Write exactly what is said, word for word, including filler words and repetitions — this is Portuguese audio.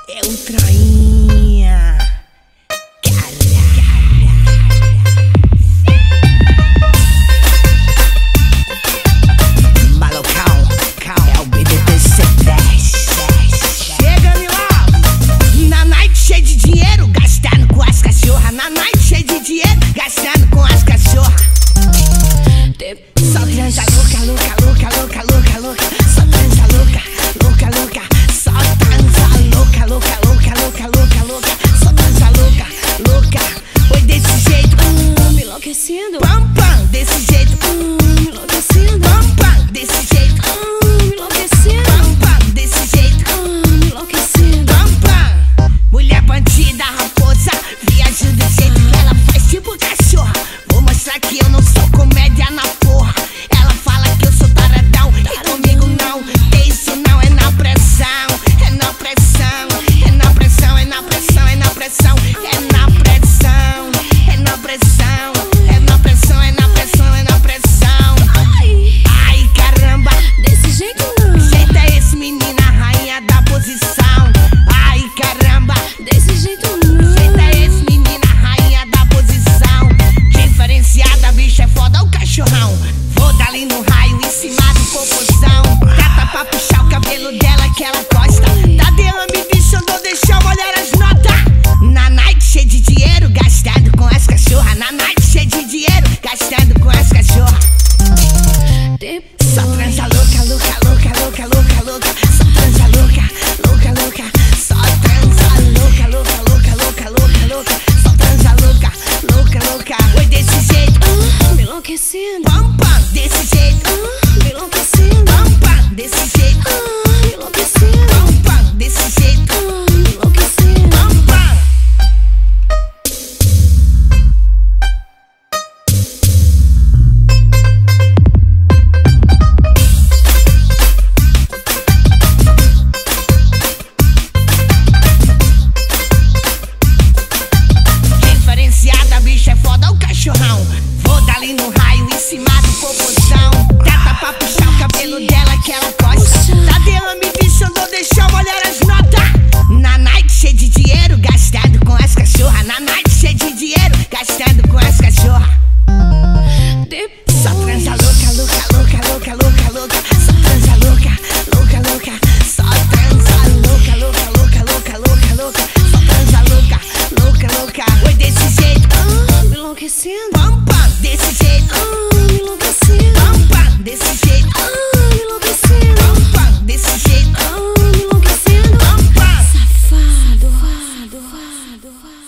É o trainha. Malocão, é o B D T C dez. Chega, Milão. Na night cheio de dinheiro, gastando com as cachorras. Na night cheio de dinheiro, gastando com as cachorras. Só transa louca, louca, louca, louca, louca, louca. Só transa louca, louca, louca. Só transa louca, louca, louca, louca, louca, louca. Só transa louca, louca. Foi desse jeito, hum, me enlouquecendo. Pam, pam, desse jeito, hum, me enlouquecendo. Pam, pam, desse jeito, hum, me enlouquecendo. Pam, pam, desse jeito, hum, me enlouquecendo. Pam, pam, mulher bandida, raposa, viaja do jeito que ela faz tipo cachorra. Vou mostrar que eu não sou comédia na porra. Ela fala que eu sou taradão e comigo não. Isso não é na pressão, é na pressão, é na pressão, é na pressão, é na pressão, é na pressão, é na pressão, é na pressão, é na pressão, é na pressão. Ai, ai caramba, Desse jeito não, jeito é esse, menina, rainha da posição. Ai caramba, desse jeito não. jeito é esse, menina, rainha da posição. Diferenciada, bicho, é foda o cachorrão. Vou dar ali no raio, em cima do popozão. Cata pra puxar o cabelo dela que ela gosta. Tá derrame, bicho, eu não deixo eu olhar as notas. Na night cheio de dinheiro, gastando com as cachorras. Na night cheio de dinheiro, gastando com as cachorras. Só transa louca, louca, louca, louca, louca, louca. Só transa louca, louca, louca. Só transa louca, louca, louca, louca, louca, louca. Só transa louca, louca, louca. Foi desse jeito, hum, Me enlouquecendo, pam, pam, desse jeito, hum, me enlouquecendo, pam, pam, desse jeito, hum, me enlouquecendo, pam, pam, desse jeito, hum, me enlouquecendo. pam, pam. Diferenciada, bicho, é foda o cachorrão. Vou dar ali no raio, em cima do popozão. Tata pra puxar o cabelo dela que ela gosta. Tá derrame, bicho, eu não deixo eu olhar as notas. Na night cheio de dinheiro, gastando com as cachorras. Na night cheio de dinheiro, gastando com as cachorras. Só transa louca, louca, louca, louca, louca, louca. Só transa louca, louca, louca. Só transa louca, louca, louca, louca, louca, louca. Só transa louca, louca, louca. Foi desse jeito, hum, Me enlouquecendo, pam, pam, desse jeito, hum, me enlouquecendo, pam, pam, desse jeito, hum, me enlouquecendo, pam, pam, desse jeito, hum, me enlouquecendo. pam, pam. Safado, safado, safado.